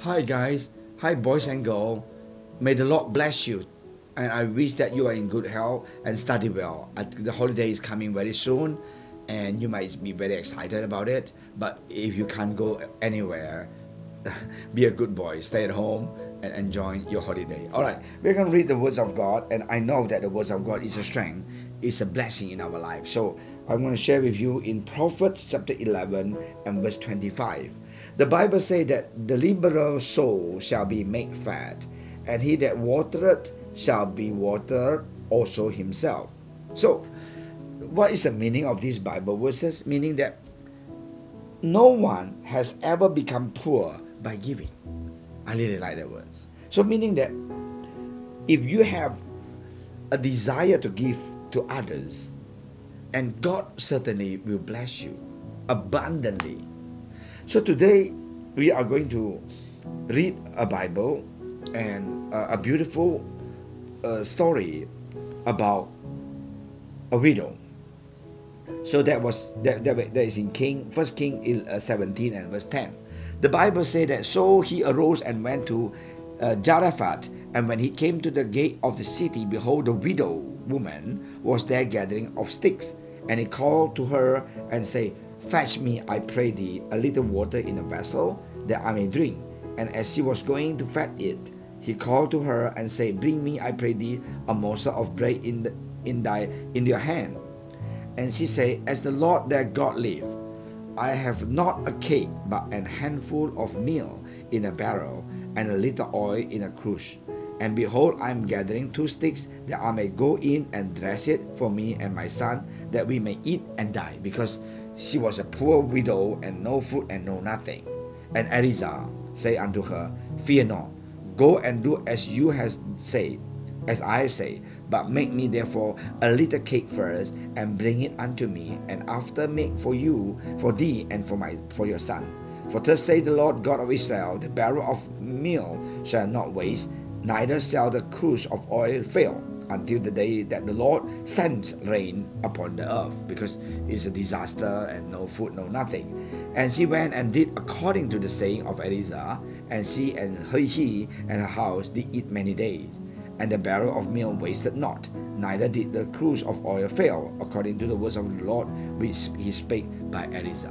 Hi guys, hi boys and girls. May the Lord bless you, and I wish that you are in good health and study well. The holiday is coming very soon, and you might be very excited about it. But if you can't go anywhere, be a good boy, stay at home and enjoy your holiday. All right, we're going to read the words of God, and I know that the words of God is a strength, it's a blessing in our life. So I'm going to share with you in Proverbs chapter 11 and verse 25. The Bible says that the liberal soul shall be made fat, and he that watereth shall be watered also himself. So what is the meaning of these Bible verses? Meaning that no one has ever become poor by giving. I really like that words. So meaning that if you have a desire to give to others, and God certainly will bless you abundantly. So today we are going to read a Bible and a beautiful story about a widow. So that is in First King 17 and verse 10. The Bible says that so he arose and went to Zarephath, and when he came to the gate of the city, behold, the widow woman was there gathering of sticks. And he called to her and said, Fetch me, I pray thee, a little water in a vessel, that I may drink. And as she was going to fetch it, he called to her and said, Bring me, I pray thee, a morsel of bread in your hand. And she said, As the Lord thy God live, I have not a cake, but an handful of meal in a barrel, and a little oil in a cruse. And behold, I am gathering 2 sticks, that I may go in and dress it for me and my son, that we may eat and die. Because she was a poor widow, and no food and no nothing. And Eleazar said unto her, Fear not, go and do as you have said, as I say, but make me therefore a little cake first, and bring it unto me, and after make for you, for thee, and for your son. For thus saith the Lord God of Israel, the barrel of meal shall not waste, neither shall the cruse of oil fail, until the day that the Lord sends rain upon the earth, because it's a disaster and no food, no nothing. And she went and did according to the saying of Eleazar, and she and he and her house did eat many days. And the barrel of meal wasted not, neither did the cruse of oil fail, according to the words of the Lord which he spake by Eleazar.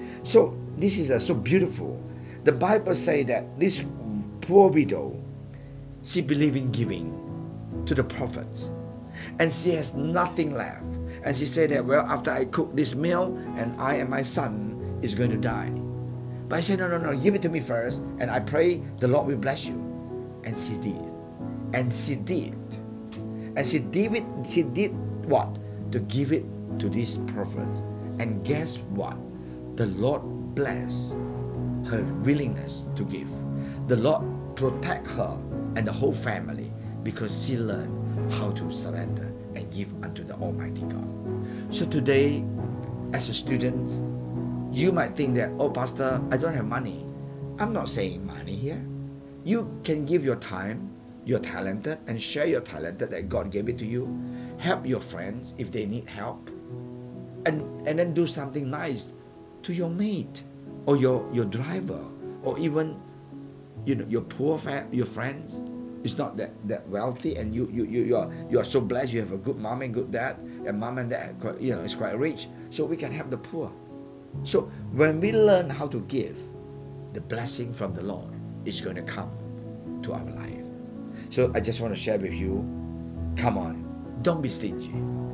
So this is so beautiful. The Bible says that this poor widow, she believed in giving to the prophets, and she has nothing left. And she said that, well, after I cook this meal, and I and my son is going to die. But I said, no, give it to me first, and I pray the Lord will bless you. And she did. And she did. And she did what? To give it to these prophets. And guess what? The Lord blessed her willingness to give. The Lord protect her and the whole family, because she learned how to surrender and give unto the Almighty God. So today, as a student, you might think that, oh, Pastor, I don't have money. I'm not saying money here. You can give your time, you're talented, and share your talent that God gave it to you. Help your friends if they need help. And then do something nice to your mate, or your driver, or even your your friends. It's not that wealthy, and you are so blessed. You have a good mom and good dad, and mom and dad is quite rich, so we can help the poor. So when we learn how to give, the blessing from the Lord is going to come to our life. So I just want to share with you, come on, don't be stingy.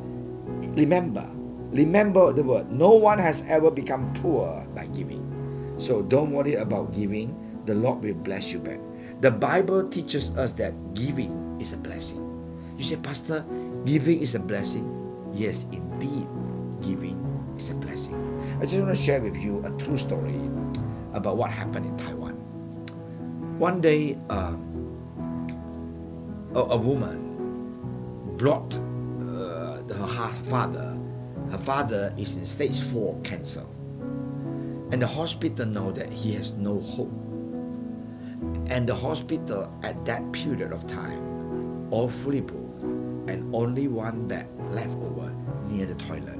Remember the word, no one has ever become poor by giving. So don't worry about giving, the Lord will bless you back. The Bible teaches us that giving is a blessing. You say, Pastor, giving is a blessing. Yes, indeed, giving is a blessing. I just want to share with you a true story about what happened in Taiwan. One day, a woman brought her father. Her father is in stage 4 cancer, and the hospital know that he has no hope. And the hospital at that period of time, all fully booked, and only one bed left over near the toilet.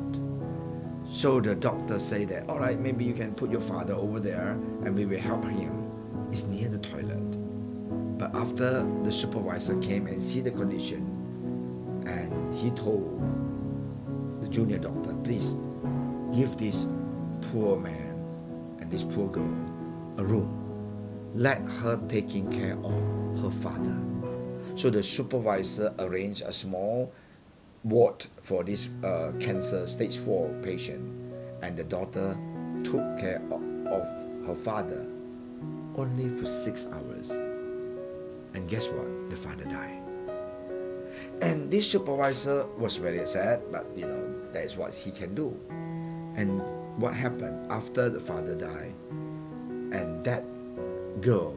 So the doctor say that, all right, maybe you can put your father over there and we will help him. is near the toilet. But after the supervisor came and see the condition, and he told the junior doctor, please give this poor man and this poor girl a room. Let her taking care of her father. So the supervisor arranged a small ward for this cancer stage 4 patient, and the daughter took care of her father only for 6 hours. And guess what? The father died. And this supervisor was very sad, but that is what he can do. And what happened after the father died, and that girl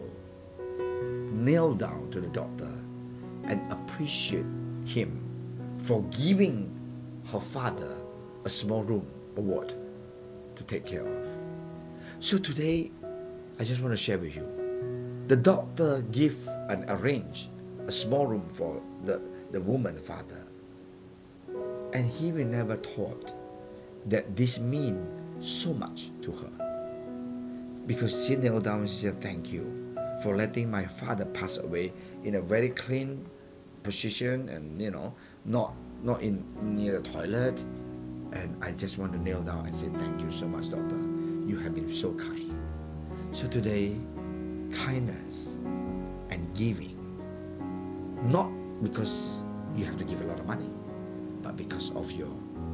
knelt down to the doctor and appreciate him for giving her father a small room, a ward, to take care of. So today, I just want to share with you, the doctor give and arrange a small room for the woman father, and he will never thought that this mean so much to her, because she knelt down and she said, thank you for letting my father pass away in a very clean position, and not in near the toilet. And I just want to kneel down and say thank you so much, doctor. You have been so kind. So today, kindness and giving, not because you have to give a lot of money, but because of your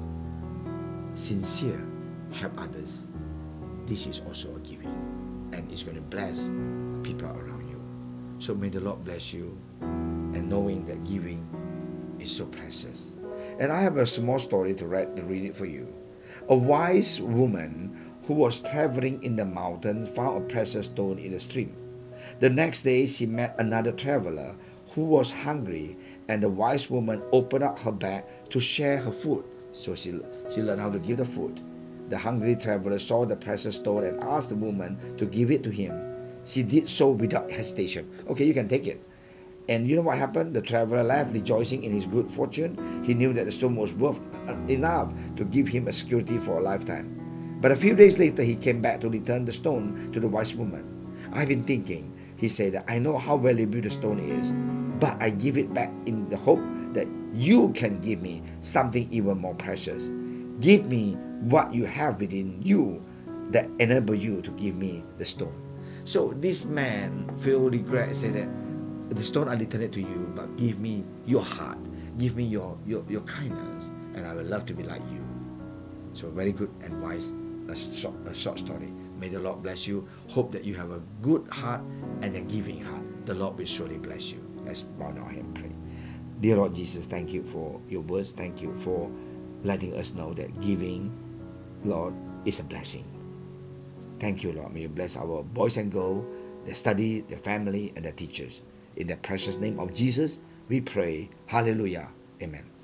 sincere help others. This is also a giving, and it's going to bless people around you. So may the Lord bless you, and knowing that giving is so precious. And I have a small story to read it for you. A wise woman who was traveling in the mountain found a precious stone in a stream. The next day she met another traveler who was hungry, and the wise woman opened up her bag to share her food. So she learned how to give the food. The hungry traveler saw the precious stone and asked the woman to give it to him. She did so without hesitation. Okay, you can take it. And you know what happened? The traveler left rejoicing in his good fortune. He knew that the stone was worth enough to give him a security for a lifetime. But a few days later, he came back to return the stone to the wise woman. I've been thinking, he said, I know how valuable the stone is, but I give it back in the hope that you can give me something even more precious. Give me what you have within you that enable you to give me the stone. So this man feel regret and said that the stone I return it to you, but give me your heart, give me your kindness, and I will love to be like you. So very good and wise, a short story. May the Lord bless you. Hope that you have a good heart and a giving heart. The Lord will surely bless you. Let's bow down and pray. Dear Lord Jesus, thank you for your words. Thank you for letting us know that giving, Lord, is a blessing. Thank you, Lord. May you bless our boys and girls, their study, their family, and their teachers. In the precious name of Jesus, we pray. Hallelujah. Amen.